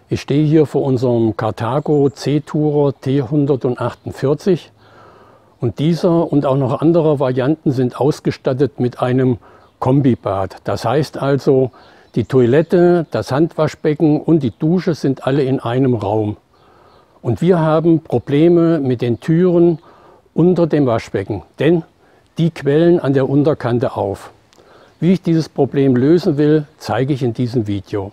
Ich stehe hier vor unserem Carthago C-Tourer T148 und dieser und auch noch andere Varianten sind ausgestattet mit einem Kombibad. Das heißt also, die Toilette, das Handwaschbecken und die Dusche sind alle in einem Raum. Und wir haben Probleme mit den Türen unter dem Waschbecken, denn die quellen an der Unterkante auf. Wie ich dieses Problem lösen will, zeige ich in diesem Video.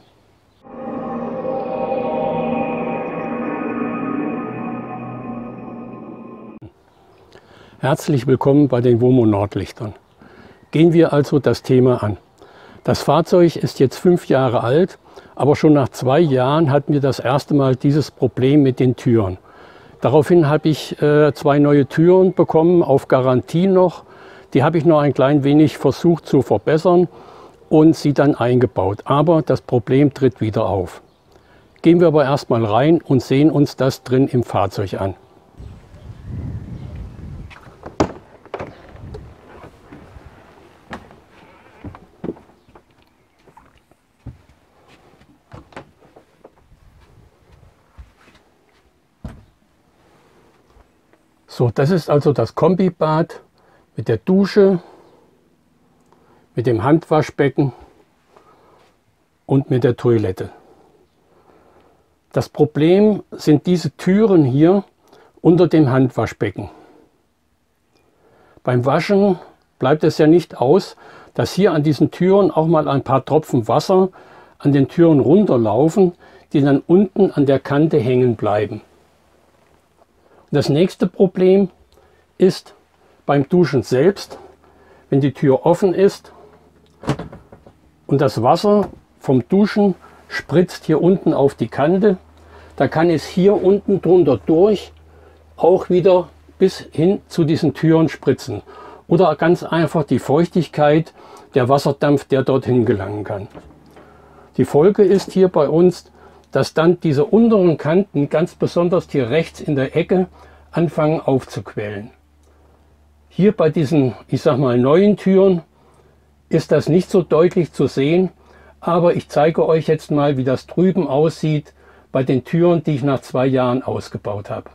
Herzlich willkommen bei den WOMO Nordlichtern. Gehen wir also das Thema an. Das Fahrzeug ist jetzt 5 Jahre alt, aber schon nach 2 Jahren hatten wir das erste Mal dieses Problem mit den Türen. Daraufhin habe ich 2 neue Türen bekommen, auf Garantie noch. Die habe ich noch ein klein wenig versucht zu verbessern und sie dann eingebaut. Aber das Problem tritt wieder auf. Gehen wir aber erstmal rein und sehen uns das drin im Fahrzeug an. So, das ist also das Kombibad mit der Dusche, mit dem Handwaschbecken und mit der Toilette. Das Problem sind diese Türen hier unter dem Handwaschbecken. Beim Waschen bleibt es ja nicht aus, dass hier an diesen Türen auch mal ein paar Tropfen Wasser an den Türen runterlaufen, die dann unten an der Kante hängen bleiben. Das nächste Problem ist beim Duschen selbst, wenn die Tür offen ist und das Wasser vom Duschen spritzt hier unten auf die Kante, da kann es hier unten drunter durch auch wieder bis hin zu diesen Türen spritzen. Oder ganz einfach die Feuchtigkeit, der Wasserdampf, der dorthin gelangen kann. Die Folge ist hier bei uns, dass dann diese unteren Kanten, ganz besonders hier rechts in der Ecke, anfangen aufzuquellen. Hier bei diesen, ich sag mal, neuen Türen ist das nicht so deutlich zu sehen, aber ich zeige euch jetzt mal, wie das drüben aussieht bei den Türen, die ich nach 2 Jahren ausgebaut habe.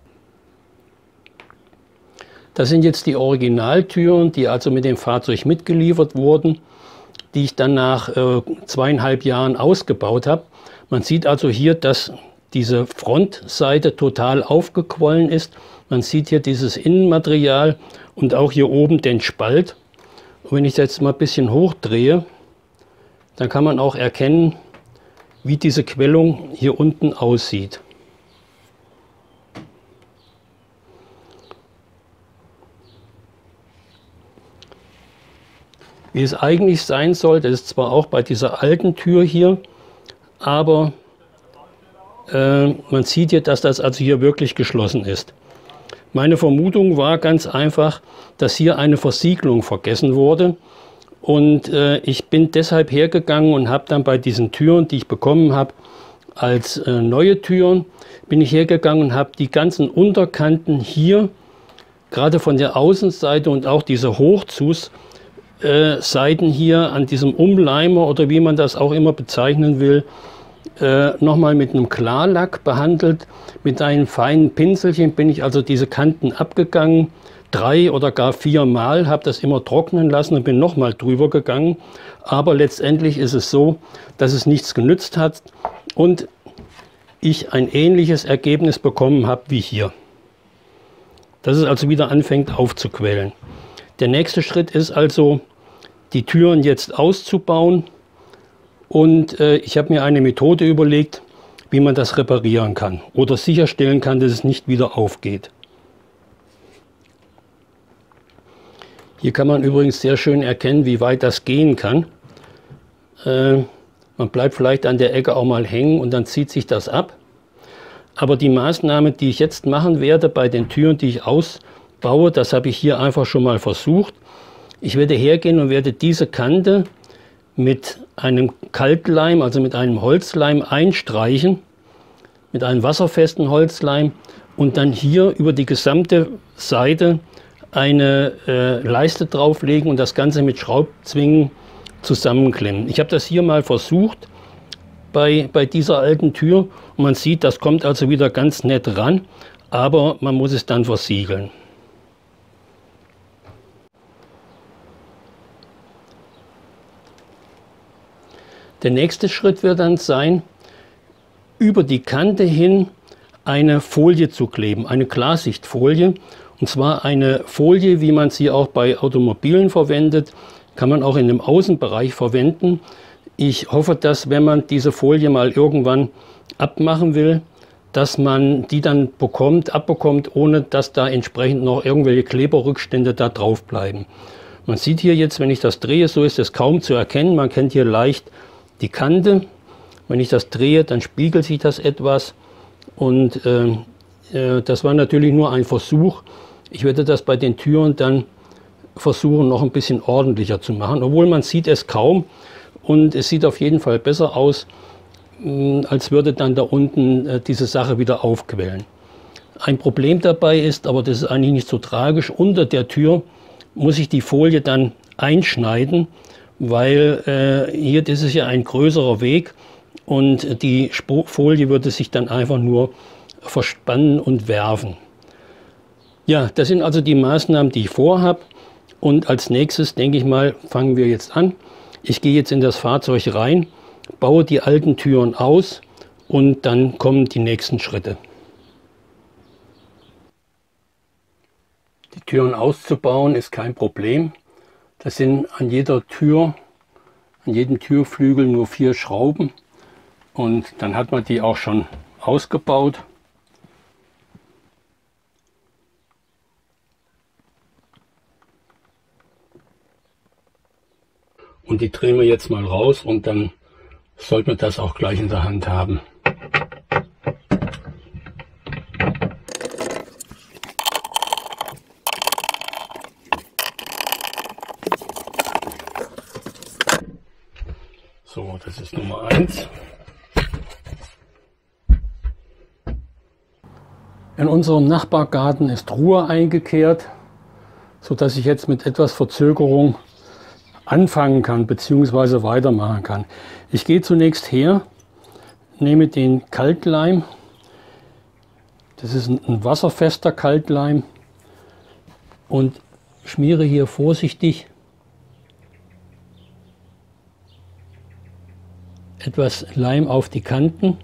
Das sind jetzt die Originaltüren, die also mit dem Fahrzeug mitgeliefert wurden, die ich dann nach 2,5 Jahren ausgebaut habe. Man sieht also hier, dass diese Frontseite total aufgequollen ist. Man sieht hier dieses Innenmaterial und auch hier oben den Spalt. Und wenn ich jetzt mal ein bisschen hochdrehe, dann kann man auch erkennen, wie diese Quellung hier unten aussieht. Wie es eigentlich sein soll, das ist zwar auch bei dieser alten Tür hier, aber man sieht hier, dass das also hier wirklich geschlossen ist. Meine Vermutung war ganz einfach, dass hier eine Versiegelung vergessen wurde. Und ich bin deshalb hergegangen und habe dann bei diesen Türen, die ich bekommen habe, als neue Türen, bin ich hergegangen und habe die ganzen Unterkanten hier, gerade von der Außenseite und auch diese Hochzugsseiten hier an diesem Umleimer oder wie man das auch immer bezeichnen will, nochmal mit einem Klarlack behandelt. Mit einem feinen Pinselchen bin ich also diese Kanten abgegangen, 3 oder gar 4 Mal, habe das immer trocknen lassen und bin nochmal drüber gegangen. Aber letztendlich ist es so, dass es nichts genützt hat und ich ein ähnliches Ergebnis bekommen habe wie hier. Dass es also wieder anfängt aufzuquellen. Der nächste Schritt ist also, die Türen jetzt auszubauen. Und ich habe mir eine Methode überlegt, wie man das reparieren kann oder sicherstellen kann, dass es nicht wieder aufgeht. Hier kann man übrigens sehr schön erkennen, wie weit das gehen kann. Man bleibt vielleicht an der Ecke auch mal hängen und dann zieht sich das ab. Aber die Maßnahme, die ich jetzt machen werde bei den Türen, die ich ausbaue, das habe ich hier einfach schon mal versucht. Ich werde hergehen und werde diese Kante mit einem Kalkleim, also mit einem Holzleim einstreichen, mit einem wasserfesten Holzleim und dann hier über die gesamte Seite eine Leiste drauflegen und das Ganze mit Schraubzwingen zusammenklemmen. Ich habe das hier mal versucht bei dieser alten Tür. Und man sieht, das kommt also wieder ganz nett ran, aber man muss es dann versiegeln. Der nächste Schritt wird dann sein, über die Kante hin eine Folie zu kleben, eine Klarsichtfolie. Und zwar eine Folie, wie man sie auch bei Automobilen verwendet, kann man auch in dem Außenbereich verwenden. Ich hoffe, dass wenn man diese Folie mal irgendwann abmachen will, dass man die dann abbekommt, ohne dass da entsprechend noch irgendwelche Kleberrückstände da drauf bleiben. Man sieht hier jetzt, wenn ich das drehe, so ist es kaum zu erkennen. Man kennt hier leicht die Kante. Wenn ich das drehe, dann spiegelt sich das etwas. Und das war natürlich nur ein Versuch. Ich werde das bei den Türen dann versuchen, noch ein bisschen ordentlicher zu machen. Obwohl man sieht es kaum. Und es sieht auf jeden Fall besser aus, als würde dann da unten diese Sache wieder aufquellen. Ein Problem dabei ist, aber das ist eigentlich nicht so tragisch, unter der Tür muss ich die Folie dann einschneiden, weil hier das ist ja ein größerer Weg und die Folie würde sich dann einfach nur verspannen und werfen. Ja, das sind also die Maßnahmen, die ich vorhabe. Und als nächstes, denke ich mal, fangen wir jetzt an. Ich gehe jetzt in das Fahrzeug rein, baue die alten Türen aus und dann kommen die nächsten Schritte. Die Türen auszubauen ist kein Problem. Das sind an jeder Tür, an jedem Türflügel nur 4 Schrauben und dann hat man die auch schon ausgebaut. Und die drehen wir jetzt mal raus und dann sollte man das auch gleich in der Hand haben. So, das ist Nummer 1. In unserem Nachbargarten ist Ruhe eingekehrt, sodass ich jetzt mit etwas Verzögerung anfangen kann bzw. weitermachen kann. Ich gehe zunächst her, nehme den Kaltleim, das ist ein wasserfester Kaltleim, und schmiere hier vorsichtig etwas Leim auf die Kanten.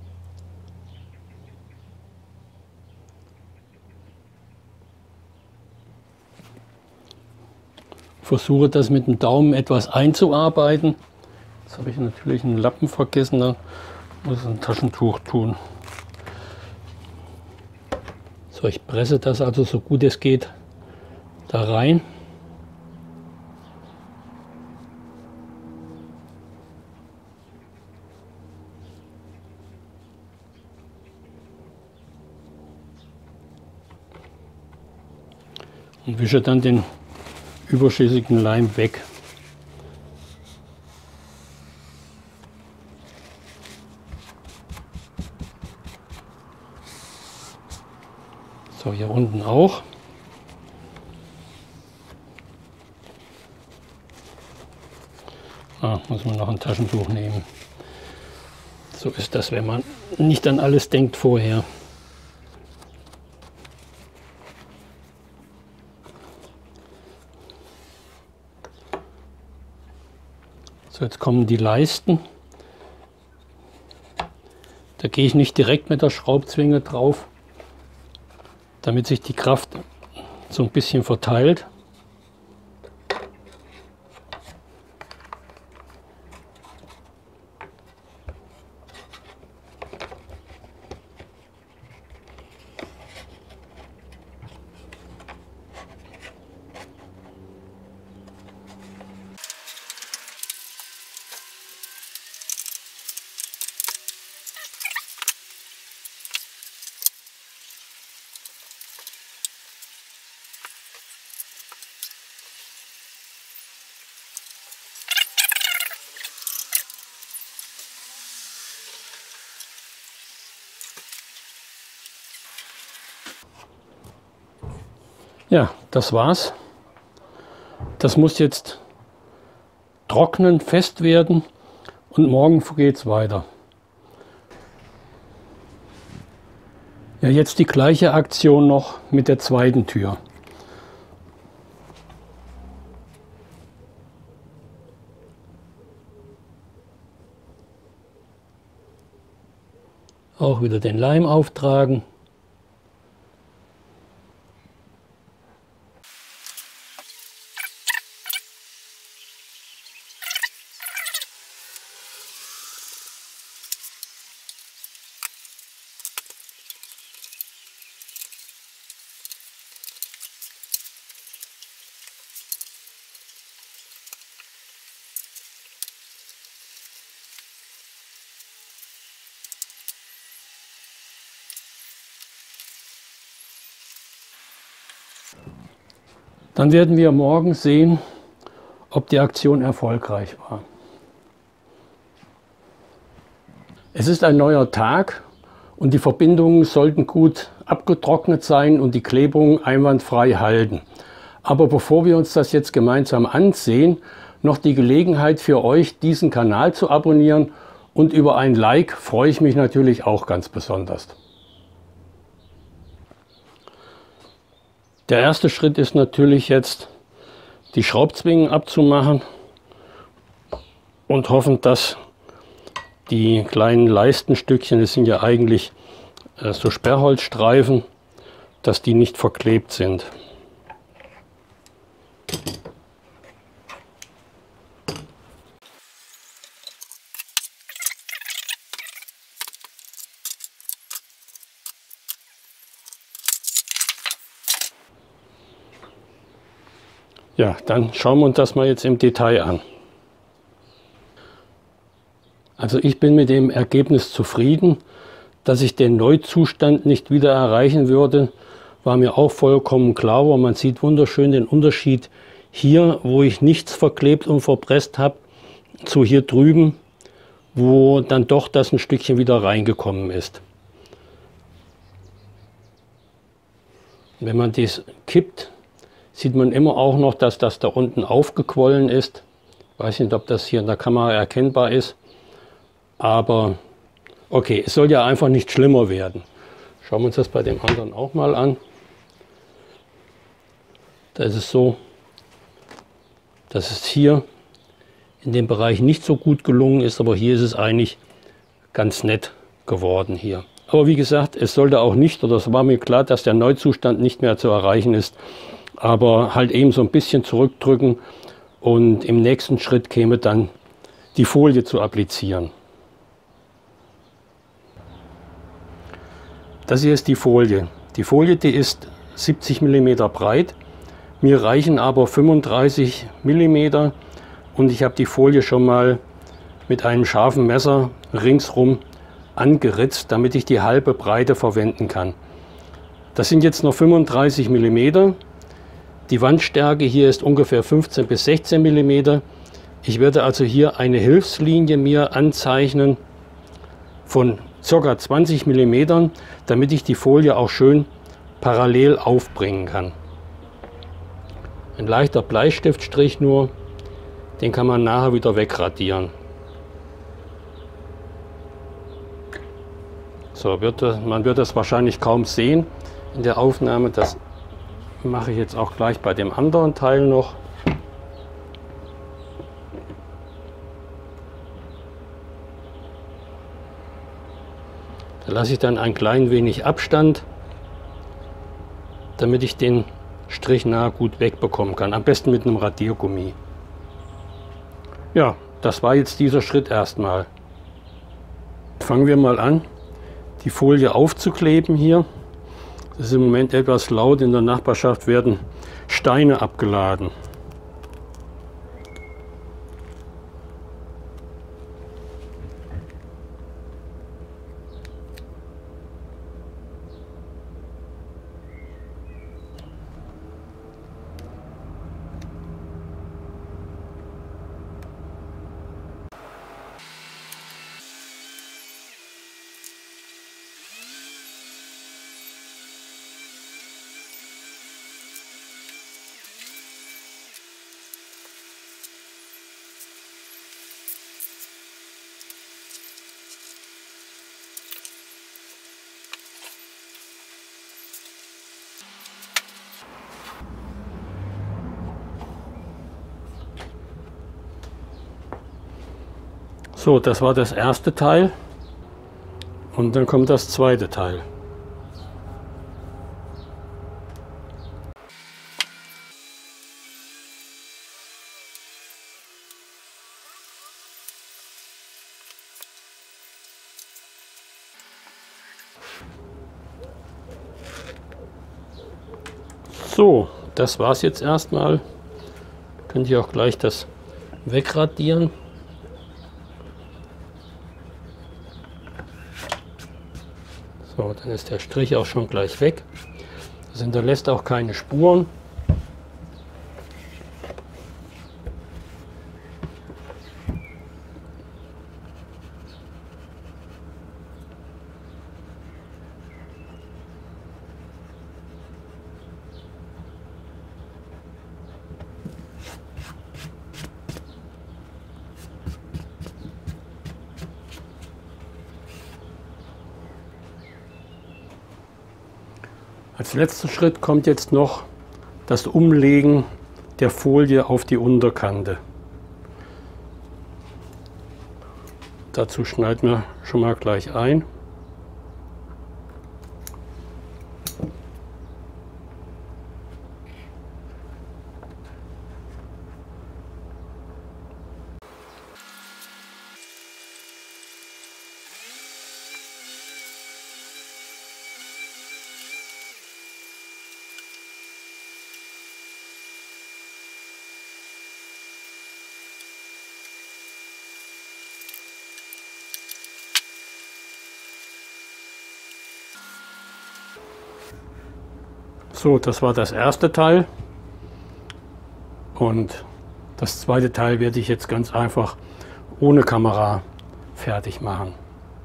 Versuche das mit dem Daumen etwas einzuarbeiten. Jetzt habe ich natürlich einen Lappen vergessen, da muss ich ein Taschentuch tun. So, ich presse das also so gut es geht da rein. Und wische dann den überschüssigen Leim weg. So, hier unten auch. Muss man noch ein Taschentuch nehmen. So ist das, wenn man nicht an alles denkt vorher. So, jetzt kommen die Leisten. Da gehe ich nicht direkt mit der Schraubzwinge drauf, damit sich die Kraft so ein bisschen verteilt. Ja, das war's. Das muss jetzt trocknen, fest werden und morgen geht's weiter. Ja, jetzt die gleiche Aktion noch mit der zweiten Tür. Auch wieder den Leim auftragen. Dann werden wir morgen sehen, ob die Aktion erfolgreich war. Es ist ein neuer Tag und die Verbindungen sollten gut abgetrocknet sein und die Klebung einwandfrei halten. Aber bevor wir uns das jetzt gemeinsam ansehen, noch die Gelegenheit für euch, diesen Kanal zu abonnieren, und über ein Like freue ich mich natürlich auch ganz besonders. Der erste Schritt ist natürlich jetzt, die Schraubzwingen abzumachen und hoffen, dass die kleinen Leistenstückchen, das sind ja eigentlich so Sperrholzstreifen, dass die nicht verklebt sind. Ja, dann schauen wir uns das mal jetzt im Detail an. Also ich bin mit dem Ergebnis zufrieden. Dass ich den Neuzustand nicht wieder erreichen würde, war mir auch vollkommen klar, aber man sieht wunderschön den Unterschied hier, wo ich nichts verklebt und verpresst habe, zu hier drüben, wo dann doch das ein Stückchen wieder reingekommen ist. Wenn man das kippt, sieht man immer auch noch, dass das da unten aufgequollen ist. Ich weiß nicht, ob das hier in der Kamera erkennbar ist, aber okay, es soll ja einfach nicht schlimmer werden. Schauen wir uns das bei dem anderen auch mal an. Da ist es so, dass es hier in dem Bereich nicht so gut gelungen ist, aber hier ist es eigentlich ganz nett geworden hier. Aber wie gesagt, es sollte auch nicht, oder es war mir klar, dass der Neuzustand nicht mehr zu erreichen ist, aber halt eben so ein bisschen zurückdrücken und im nächsten Schritt käme dann die Folie zu applizieren. Das hier ist die Folie. Die Folie, die ist 70 mm breit. Mir reichen aber 35 mm und ich habe die Folie schon mal mit einem scharfen Messer ringsrum angeritzt, damit ich die halbe Breite verwenden kann. Das sind jetzt noch 35 mm. Die Wandstärke hier ist ungefähr 15 bis 16 mm. Ich werde also hier eine Hilfslinie mir anzeichnen von ca. 20 mm, damit ich die Folie auch schön parallel aufbringen kann. Ein leichter Bleistiftstrich nur, den kann man nachher wieder wegradieren. So, man wird das wahrscheinlich kaum sehen in der Aufnahme. Das mache ich jetzt auch gleich bei dem anderen Teil noch. Da lasse ich dann ein klein wenig Abstand, damit ich den Strich nachher gut wegbekommen kann. Am besten mit einem Radiergummi. Ja, das war jetzt dieser Schritt erstmal. Fangen wir mal an, die Folie aufzukleben hier. Das ist im Moment etwas laut, in der Nachbarschaft werden Steine abgeladen. So, das war das erste Teil und dann kommt das zweite Teil. So, das war's jetzt erstmal. Könnt ihr auch gleich das wegradieren. So, dann ist der Strich auch schon gleich weg. Das hinterlässt auch keine Spuren. Als letzter Schritt kommt jetzt noch das Umlegen der Folie auf die Unterkante. Dazu schneiden wir schon mal gleich ein. So, das war das erste Teil und das zweite Teil werde ich jetzt ganz einfach ohne Kamera fertig machen.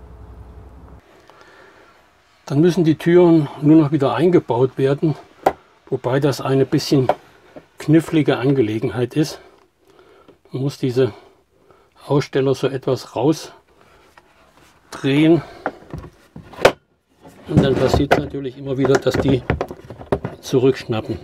Dann müssen die Türen nur noch wieder eingebaut werden, wobei das eine bisschen knifflige Angelegenheit ist. Man muss diese Aussteller so etwas rausdrehen und dann passiert natürlich immer wieder, dass die zurückschnappen.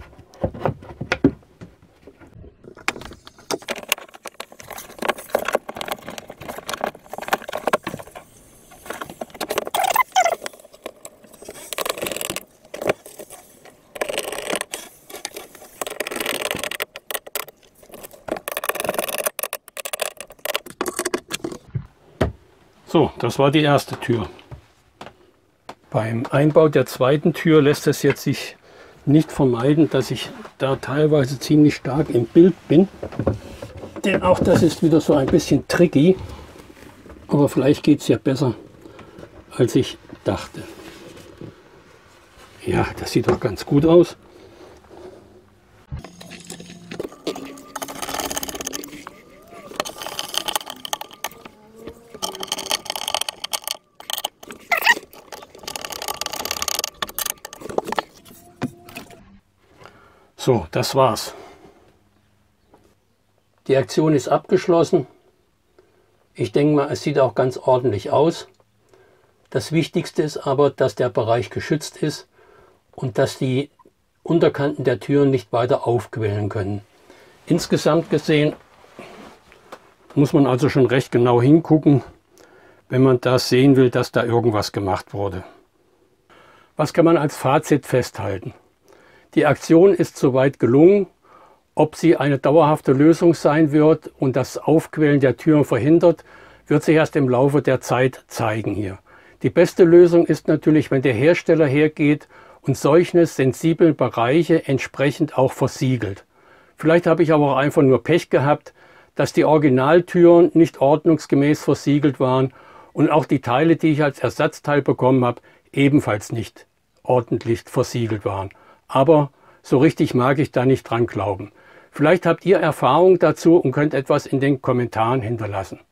So, das war die erste Tür. Beim Einbau der zweiten Tür lässt es jetzt sich nicht vermeiden, dass ich da teilweise ziemlich stark im Bild bin. Denn auch das ist wieder so ein bisschen tricky. Aber vielleicht geht es ja besser, als ich dachte. Ja, das sieht doch ganz gut aus. So, das war's. Die Aktion ist abgeschlossen. Ich denke mal, es sieht auch ganz ordentlich aus. Das Wichtigste ist aber, dass der Bereich geschützt ist und dass die Unterkanten der Türen nicht weiter aufquellen können. Insgesamt gesehen muss man also schon recht genau hingucken, wenn man das sehen will, dass da irgendwas gemacht wurde. Was kann man als Fazit festhalten? Die Aktion ist soweit gelungen. Ob sie eine dauerhafte Lösung sein wird und das Aufquellen der Türen verhindert, wird sich erst im Laufe der Zeit zeigen hier. Die beste Lösung ist natürlich, wenn der Hersteller hergeht und solche sensiblen Bereiche entsprechend auch versiegelt. Vielleicht habe ich aber auch einfach nur Pech gehabt, dass die Originaltüren nicht ordnungsgemäß versiegelt waren und auch die Teile, die ich als Ersatzteil bekommen habe, ebenfalls nicht ordentlich versiegelt waren. Aber so richtig mag ich da nicht dran glauben. Vielleicht habt ihr Erfahrung dazu und könnt etwas in den Kommentaren hinterlassen.